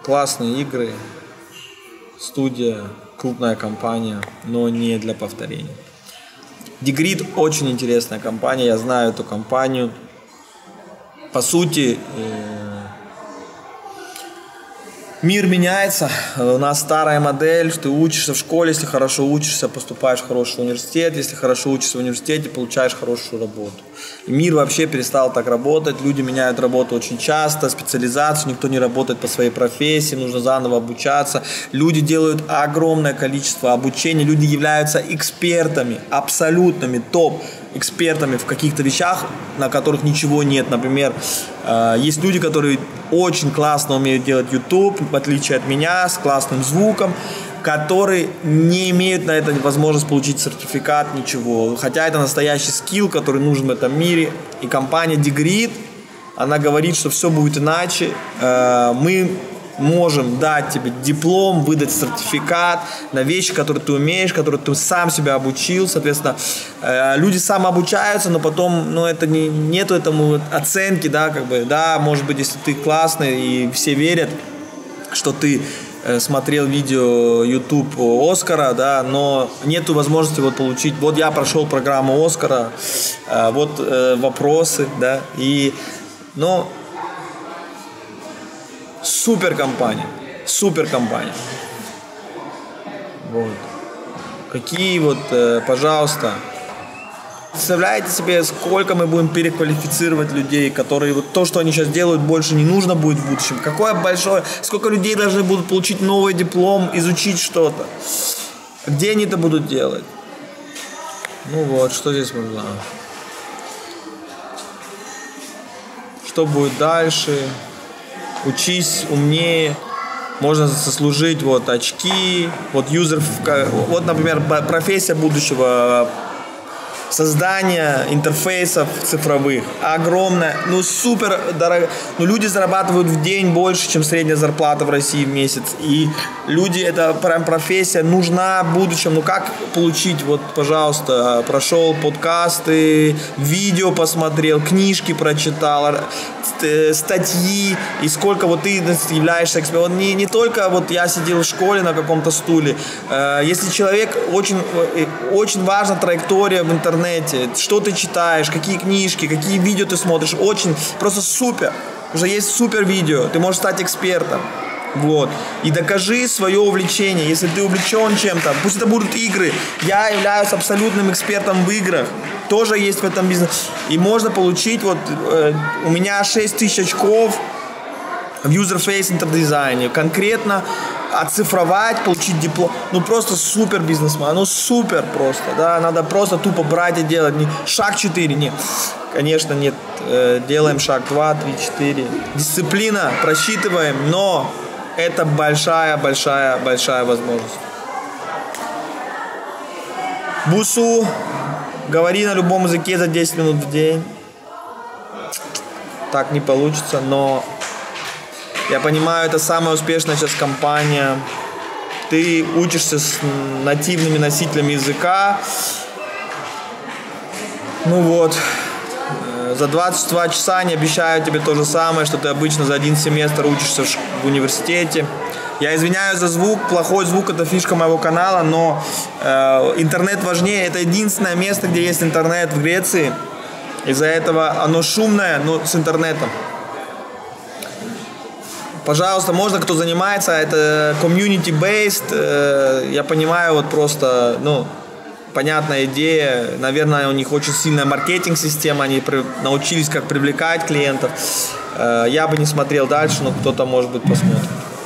классные игры, студия, крупная компания, но не для повторения. Degreed очень интересная компания, я знаю эту компанию. По сути, мир меняется, у нас старая модель, ты учишься в школе, если хорошо учишься, поступаешь в хороший университет, если хорошо учишься в университете, получаешь хорошую работу. И мир вообще перестал так работать, люди меняют работу очень часто, специализацию, никто не работает по своей профессии, нужно заново обучаться. Люди делают огромное количество обучения, люди являются экспертами, абсолютными топ-экспертами в каких-то вещах, на которых ничего нет. Например, есть люди, которые очень классно умеют делать YouTube, в отличие от меня, с классным звуком, которые не имеют на это возможность получить сертификат, ничего. Хотя это настоящий скилл, который нужен в этом мире. И компания Degreed, она говорит, что все будет иначе. Мы можем дать тебе диплом, выдать сертификат на вещи, которые ты умеешь, которые ты сам себя обучил. Соответственно, люди самообучаются, но потом, это нету этому оценки, да, может быть, если ты классный и все верят, что ты смотрел видео YouTube Оскара, да, но нету возможности получить. Вот я прошел программу Оскара, вопросы, да, супер компания. Вот. Какие пожалуйста. Представляете себе, сколько мы будем переквалифицировать людей, которые то, что они сейчас делают, больше не нужно будет в будущем. Сколько людей должны будут получить новый диплом, изучить что-то. Где они это будут делать? Что здесь можно? Что будет дальше? Учись умнее. Можно заслужить очки, например, профессия будущего. Создание интерфейсов цифровых огромное, супер дорого. Люди зарабатывают в день больше, чем средняя зарплата в России в месяц. И люди, это прям профессия нужна в будущем. Как получить? Пожалуйста, прошел подкасты, видео посмотрел, книжки прочитал, статьи, и сколько ты являешься экспертом. Не только я сидел в школе на каком-то стуле. Если человек, очень важна траектория в интернете, что ты читаешь, какие книжки, какие видео ты смотришь, просто супер. Уже есть супер видео, ты можешь стать экспертом. И докажи свое увлечение, если ты увлечен чем-то, пусть это будут игры. Я являюсь абсолютным экспертом в играх, тоже есть в этом бизнесе. И можно получить, у меня 6000 очков в User-Face интердизайне, конкретно оцифровать, получить диплом. Просто супер бизнесмен, супер просто, да, надо просто тупо брать и делать. Шаг 4, нет, конечно, нет, делаем шаг 2, 3, 4. Дисциплина, просчитываем, но это большая возможность. Бусу, говори на любом языке за 10 минут в день. Так не получится, но я понимаю, это самая успешная сейчас компания. Ты учишься с нативными носителями языка. За 22 часа они обещают тебе то же самое, что ты обычно за один семестр учишься в университете. Я извиняюсь за звук, плохой звук — это фишка моего канала, но интернет важнее. Это единственное место, где есть интернет в Греции. Из-за этого оно шумное, но с интернетом. Пожалуйста, можно, кто занимается, это community-based, я понимаю, просто, понятная идея, наверное, у них очень сильная маркетинг-система, они научились, как привлекать клиентов. Я бы не смотрел дальше, но кто-то, может быть, посмотрит.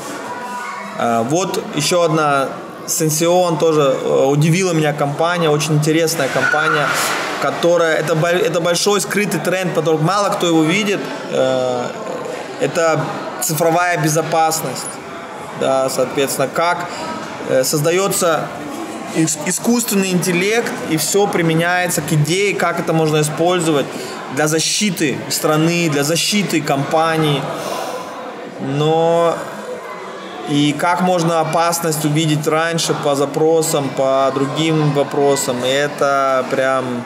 Еще одна, Sensation, тоже удивила меня компания, очень интересная компания, которая, это большой скрытый тренд, который мало кто его видит, это цифровая безопасность, да, соответственно, как создается искусственный интеллект, и все применяется к идее, как это можно использовать для защиты страны, для защиты компаний, и как можно опасность увидеть раньше по запросам, по другим вопросам, и это прям,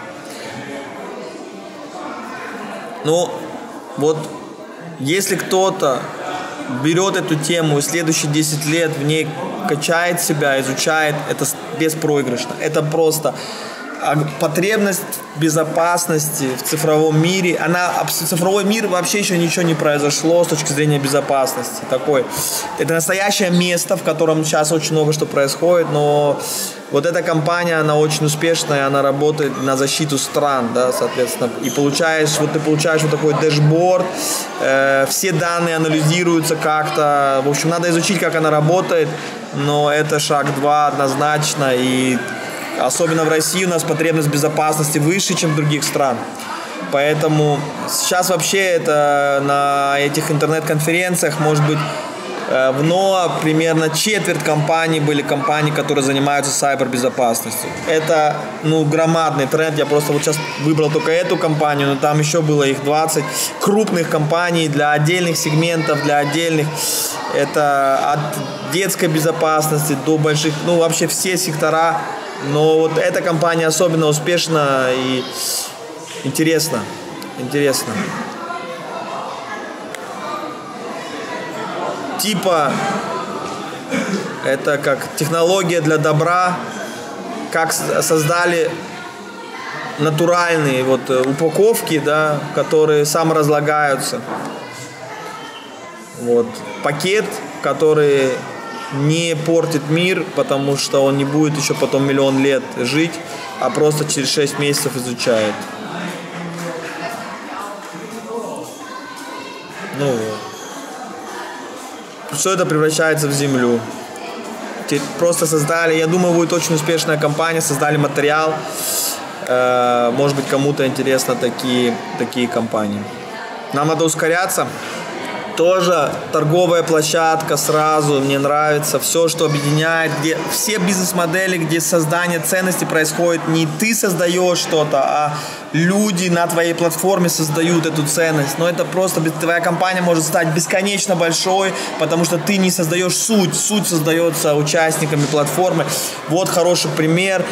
если кто-то берет эту тему и следующие 10 лет в ней качает себя, изучает, это беспроигрышно. Это просто потребность безопасности в цифровом мире. Цифровой мир вообще еще ничего не произошло с точки зрения безопасности. Это настоящее место, в котором сейчас очень много что происходит, но вот эта компания, она очень успешная, она работает на защиту стран, да, соответственно. И ты получаешь вот такой дэшборд, все данные анализируются как-то. В общем, надо изучить, как она работает, но это шаг 2 однозначно. И особенно в России у нас потребность безопасности выше, чем в других странах. Поэтому сейчас вообще это на этих интернет-конференциях, может быть, в НОА примерно четверть компаний были компании, которые занимаются сайбербезопасностью. Это, громадный тренд. Я просто вот сейчас выбрал только эту компанию, но там еще было их 20 крупных компаний для отдельных сегментов, для отдельных. Это от детской безопасности до больших, вообще все сектора. Но вот эта компания особенно успешна и интересна. Типа, это как технология для добра, как создали натуральные упаковки, да, которые саморазлагаются. Пакет, который не портит мир, потому что он не будет еще потом миллион лет жить, а просто через 6 месяцев изучает. Все это превращается в землю. Просто создали, я думаю, будет очень успешная компания, создали материал. Может быть, кому-то интересно такие компании. Нам надо ускоряться. Тоже торговая площадка сразу, мне нравится. Все, что объединяет, где все бизнес-модели, где создание ценности происходит, не ты создаешь что-то, а люди на твоей платформе создают эту ценность. Но это просто, твоя компания может стать бесконечно большой, потому что ты не создаешь суть. Суть создается участниками платформы. Вот хороший пример.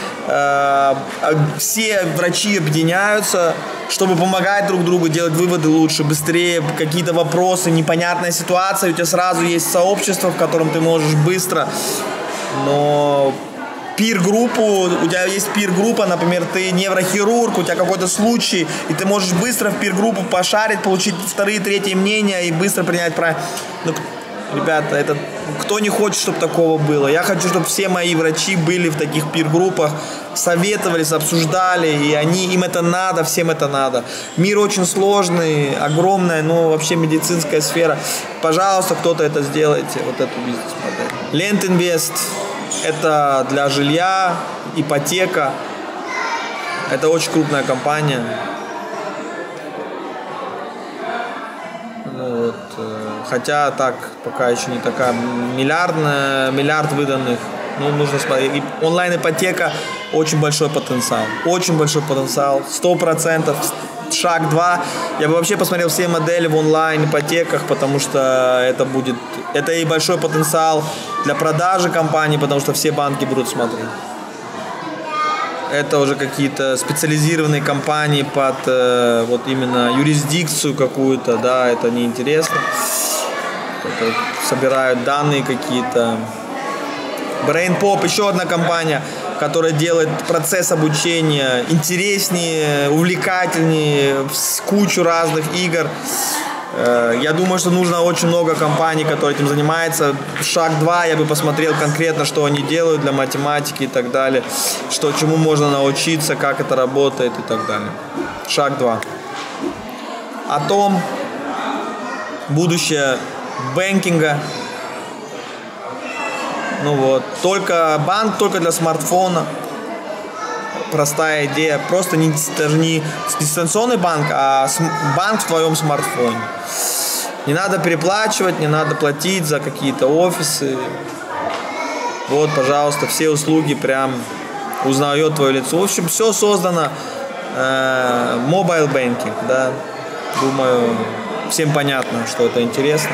Все врачи объединяются, чтобы помогать друг другу, делать выводы лучше, быстрее, какие-то вопросы, непонятная ситуация, у тебя сразу есть сообщество, в котором ты можешь быстро, но у тебя есть пир-группа, например, ты неврохирург, у тебя какой-то случай, и ты можешь быстро в пир-группу пошарить, получить вторые, третьи мнения и быстро принять правильно. Ребята, кто не хочет, чтобы такого было? Я хочу, чтобы все мои врачи были в таких пир-группах, советовались, обсуждали, и им это надо, всем это надо. Мир очень сложный, огромная, вообще медицинская сфера. Пожалуйста, кто-то это сделайте, вот эту бизнес-модель. Лент-Инвест – это для жилья, ипотека. Это очень крупная компания. Хотя так, пока еще не такая миллиард выданных. Нужно смотреть. И онлайн-ипотека очень большой потенциал. 100%. Шаг 2. Я бы вообще посмотрел все модели в онлайн-ипотеках, потому что это и большой потенциал для продажи компаний, потому что все банки будут смотреть. Это уже какие-то специализированные компании под именно юрисдикцию какую-то, да, это неинтересно. Это собирают данные какие-то. BrainPop, еще одна компания, которая делает процесс обучения интереснее, увлекательнее, с кучу разных игр. Я думаю, что нужно очень много компаний, которые этим занимаются. Шаг 2, я бы посмотрел конкретно, что они делают для математики и так далее, чему можно научиться, как это работает и так далее. Шаг 2. Атом, будущее бэнкинга. Банк только для смартфона. Простая идея. Просто даже не дистанционный банк, а банк в твоем смартфоне. Не надо переплачивать, не надо платить за какие-то офисы. Пожалуйста, все услуги прям узнает твое лицо. В общем, все создано. Mobile banking, да. Думаю, всем понятно, что это интересно.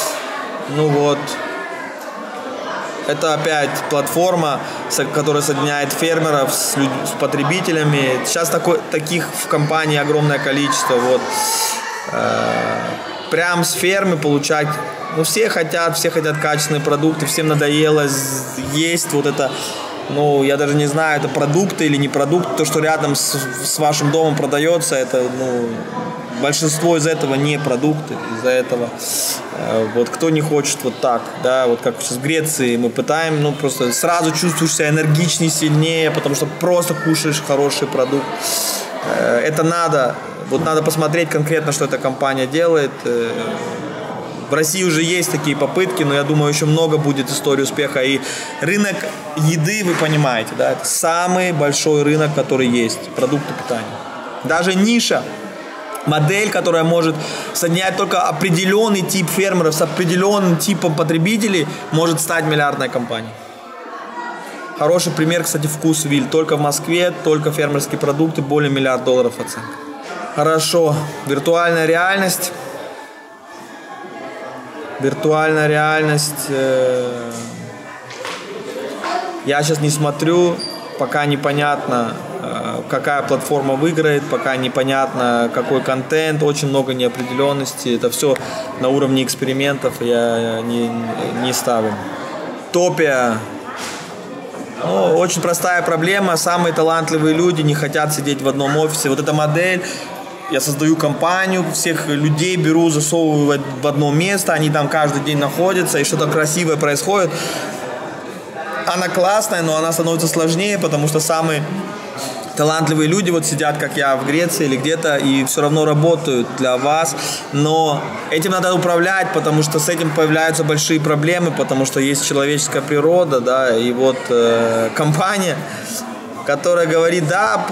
Это опять платформа, которая соединяет фермеров с потребителями. Сейчас таких в компании огромное количество. Прям с фермы получать Ну, все хотят качественные продукты, всем надоело есть вот это, ну, я даже не знаю, это продукты или не продукты, то, что рядом с вашим домом продается, это, ну, большинство из этого не продукты, из-за этого вот кто не хочет вот так, да, вот как сейчас в Греции мы пытаем, ну, просто сразу чувствуешь себя энергичнее, сильнее, потому что просто кушаешь хороший продукт. Это надо посмотреть конкретно, что эта компания делает. В России уже есть такие попытки, но я думаю, еще много будет историй успеха. И рынок еды, вы понимаете, да, это самый большой рынок, который есть, продукты питания. Даже ниша, модель, которая может соединять только определенный тип фермеров с определенным типом потребителей, может стать миллиардной компанией. Хороший пример, кстати, Вкусвилл. Только в Москве, только фермерские продукты, более $1 миллиард оценка. Хорошо. Виртуальная реальность. Виртуальная реальность. Я сейчас не смотрю, пока непонятно, какая платформа выиграет, пока непонятно, какой контент, очень много неопределенности. Это все на уровне экспериментов, я не ставлю. Топия. Ну, очень простая проблема. Самые талантливые люди не хотят сидеть в одном офисе. Вот эта модель. Я создаю компанию, всех людей беру, засовываю в одно место, они там каждый день находятся, и что-то красивое происходит. Она классная, но она становится сложнее, потому что самые талантливые люди вот сидят, как я, в Греции или где-то, и все равно работают для вас. Но этим надо управлять, потому что с этим появляются большие проблемы, потому что есть человеческая природа, да, и вот компания, которая говорит, да,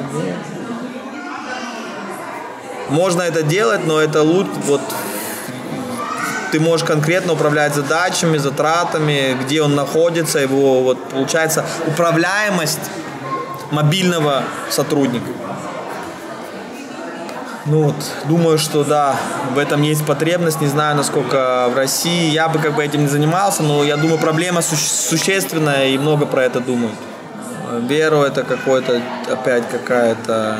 можно это делать, но это лучше, вот ты можешь конкретно управлять задачами, затратами, где он находится, его вот получается управляемость мобильного сотрудника. Ну вот, думаю, что да, в этом есть потребность, не знаю, насколько в России, я бы как бы этим не занимался, но я думаю, проблема существенная и много про это думают. Веру это какой-то, опять какая-то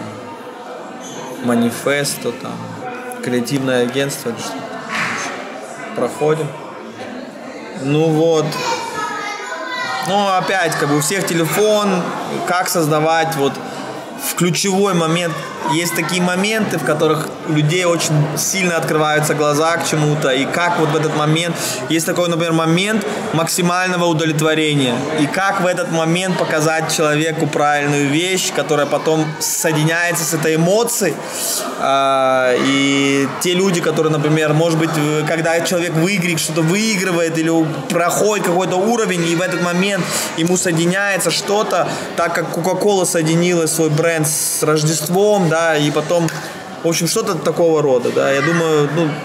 манифесто, там, креативное агентство или что-то. Проходим. Ну вот. Ну опять, как бы у всех телефон, как создавать вот в ключевой момент. Есть такие моменты, в которых у людей очень сильно открываются глаза к чему-то, и как вот в этот момент, есть такой, например, момент максимального удовлетворения, и как в этот момент показать человеку правильную вещь, которая потом соединяется с этой эмоцией, и те люди, которые, например, может быть, когда человек в игре что-то выигрывает или проходит какой-то уровень, и в этот момент ему соединяется что-то, так как Coca-Cola соединила свой бренд с Рождеством, да, и потом, в общем, что-то такого рода, да, я думаю,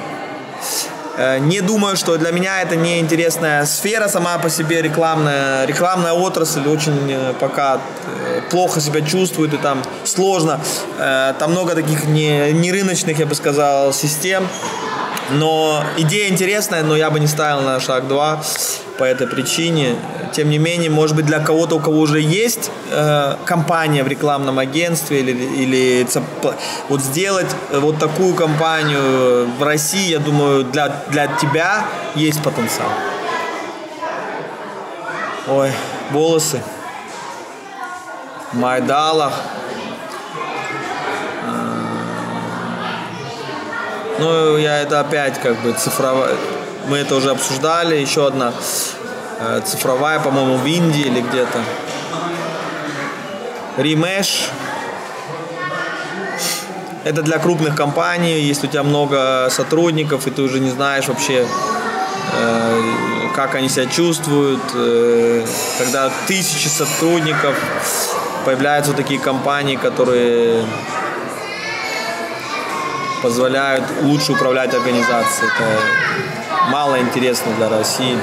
не думаю, что для меня это не интересная сфера сама по себе, рекламная отрасль очень пока плохо себя чувствует, и там сложно, там много таких не рыночных, я бы сказал, систем, но идея интересная, но я бы не ставил на шаг 2 по этой причине. Тем не менее, может быть, для кого-то, у кого уже есть компания в рекламном агентстве или вот сделать вот такую компанию в России, я думаю, для тебя есть потенциал. Ой, волосы. Майдалах. Ну, я это опять как бы цифровая. Мы это уже обсуждали. Еще одна цифровая, по-моему, в Индии или где-то. Ремеш. Это для крупных компаний. Если у тебя много сотрудников, и ты уже не знаешь вообще, как они себя чувствуют. Когда тысячи сотрудников, появляются вот такие компании, которые позволяют лучше управлять организацией. Это мало интересно для России.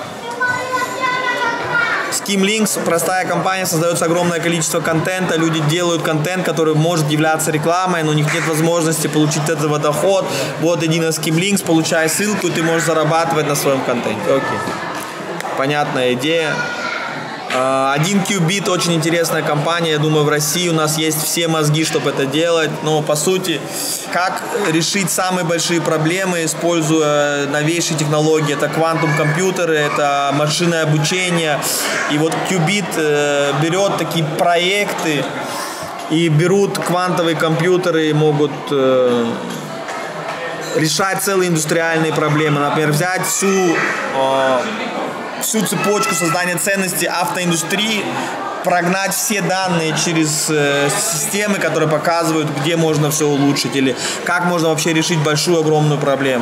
Skimlinks, простая компания, создается огромное количество контента, люди делают контент, который может являться рекламой, но у них нет возможности получить от этого доход. Вот иди на Skimlinks, получай ссылку, и ты можешь зарабатывать на своем контенте. Окей. Понятная идея. Один Qubit очень интересная компания. Я думаю, в России у нас есть все мозги, чтобы это делать. Но по сути, как решить самые большие проблемы, используя новейшие технологии. Это квантум-компьютеры, это машинное обучение. И вот Qubit берет такие проекты и берут квантовые компьютеры и могут решать целые индустриальные проблемы. Например, взять всю цепочку создания ценностей автоиндустрии, прогнать все данные через системы, которые показывают, где можно все улучшить или как можно вообще решить большую, огромную проблему.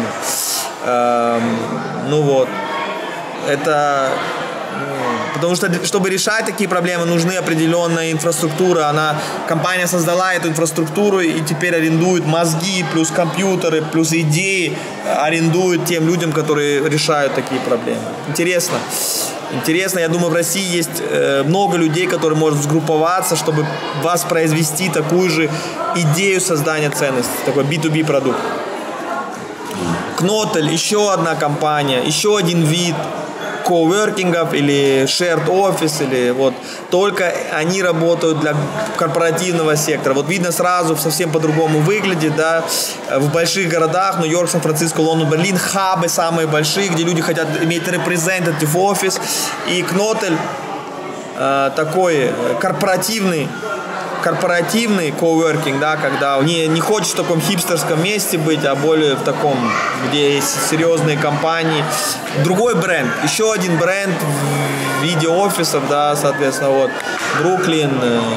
Ну вот. Это... Потому что, чтобы решать такие проблемы, нужны определенная инфраструктура. Компания создала эту инфраструктуру и теперь арендует мозги, плюс компьютеры, плюс идеи, арендует тем людям, которые решают такие проблемы. Интересно. Интересно. Я думаю, в России есть много людей, которые могут сгрупповаться, чтобы воспроизвести такую же идею создания ценностей, такой B2B продукт. Knotel, еще одна компания, еще один вид коуворкингов или shared office, или вот только они работают для корпоративного сектора. Вот видно сразу, совсем по-другому выглядит, да, в больших городах, Нью-Йорк, Сан-Франциско, Лондон, Берлин, хабы самые большие, где люди хотят иметь representative офис, и Knotel такой корпоративный коуворкинг, да, когда не хочешь в таком хипстерском месте быть, а более в таком, где есть серьезные компании. Другой бренд, еще один бренд в виде офисов, да, соответственно, вот, Бруклин,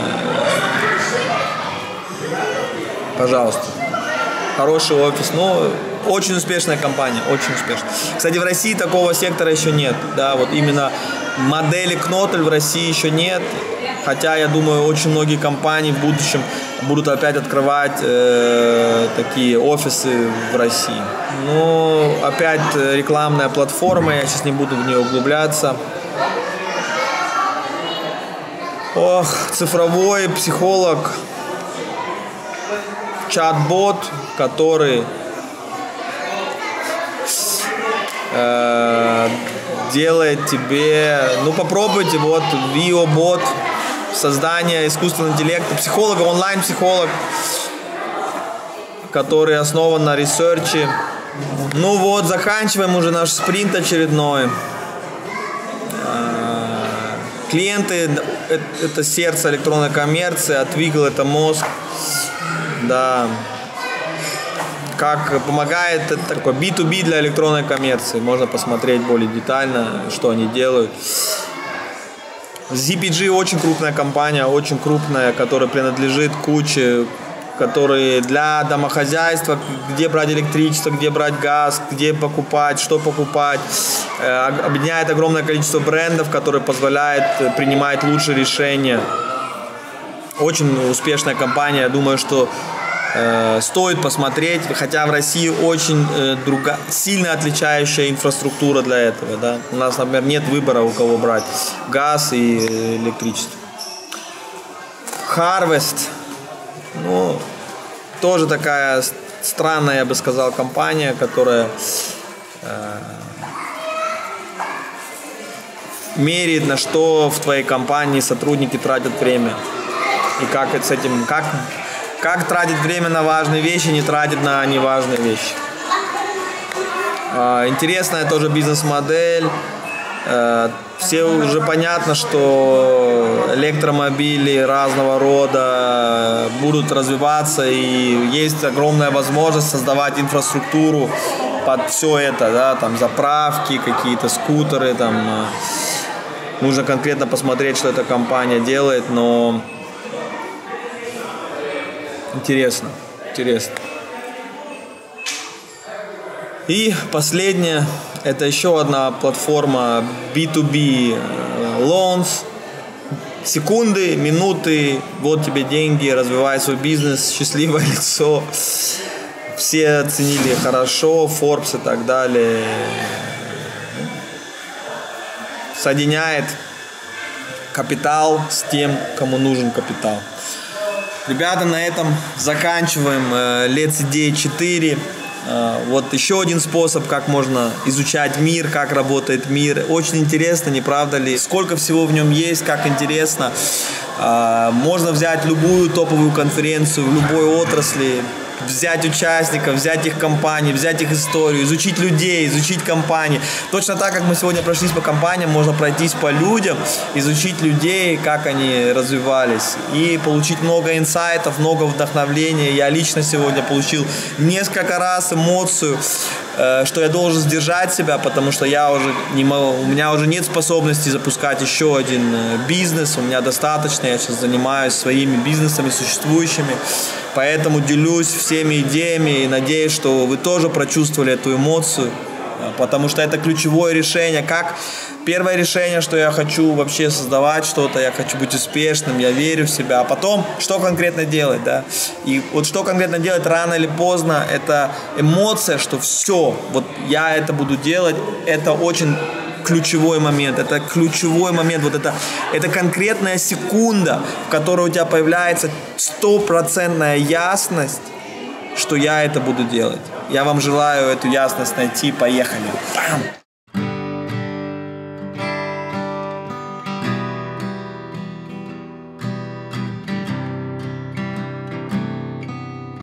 пожалуйста, хороший офис, но очень успешная компания, очень успешная. Кстати, в России такого сектора еще нет, да, вот именно модели Knotel в России еще нет. Хотя, я думаю, очень многие компании в будущем будут опять открывать такие офисы в России. Но опять рекламная платформа, я сейчас не буду в нее углубляться. Ох, цифровой психолог, чат-бот, который делает тебе, ну попробуйте, вот VioBot, создание искусственного интеллекта, психолога, онлайн-психолог, который основан на ресерче. Ну вот, заканчиваем уже наш спринт очередной. Клиенты – это сердце электронной коммерции, а Twiggle – это мозг. Да. Как помогает, это такой B2B для электронной коммерции. Можно посмотреть более детально, что они делают. ZPG очень крупная компания, очень крупная, которая принадлежит куче, которые для домохозяйства, где брать электричество, где брать газ, где покупать, что покупать. Объединяет огромное количество брендов, которые позволяют принимать лучшие решения. Очень успешная компания, я думаю, что стоит посмотреть, хотя в России очень сильно отличающая инфраструктура для этого. Да? У нас, например, нет выбора, у кого брать газ и электричество. Harvest, ну, тоже такая странная, я бы сказал, компания, которая меряет, на что в твоей компании сотрудники тратят время и как с этим, как тратить время на важные вещи, не тратить на неважные вещи. Интересная тоже бизнес-модель. Все уже понятно, что электромобили разного рода будут развиваться, и есть огромная возможность создавать инфраструктуру под все это, да, там заправки, какие-то скутеры, там нужно конкретно посмотреть, что эта компания делает, но интересно. И последнее, это еще одна платформа B2B Loans. Секунды, минуты, вот тебе деньги, развивай свой бизнес, счастливое лицо. Все оценили хорошо, Forbes и так далее. Соединяет капитал с тем, кому нужен капитал. Ребята, на этом заканчиваем Let's Day 4. Вот еще один способ, как можно изучать мир, как работает мир. Очень интересно, не правда ли? Сколько всего в нем есть, как интересно. Можно взять любую топовую конференцию в любой отрасли, взять участников, взять их компании, взять их историю, изучить людей, изучить компании. Точно так, как мы сегодня прошлись по компаниям, можно пройтись по людям, изучить людей, как они развивались, и получить много инсайтов, много вдохновения. Я лично сегодня получил несколько раз эмоцию, что я должен сдержать себя, потому что я уже не могу, у меня уже нет способности запускать еще один бизнес, у меня достаточно, я сейчас занимаюсь своими бизнесами существующими, поэтому делюсь всеми идеями и надеюсь, что вы тоже прочувствовали эту эмоцию, потому что это ключевое решение. Как первое решение, что я хочу вообще создавать что-то, я хочу быть успешным, я верю в себя, а потом, что конкретно делать, да? И вот что конкретно делать рано или поздно, это эмоция, что все, вот я это буду делать, это очень ключевой момент, это ключевой момент, вот это конкретная секунда, в которой у тебя появляется 100% ясность, что я это буду делать. Я вам желаю эту ясность найти, поехали. Бам!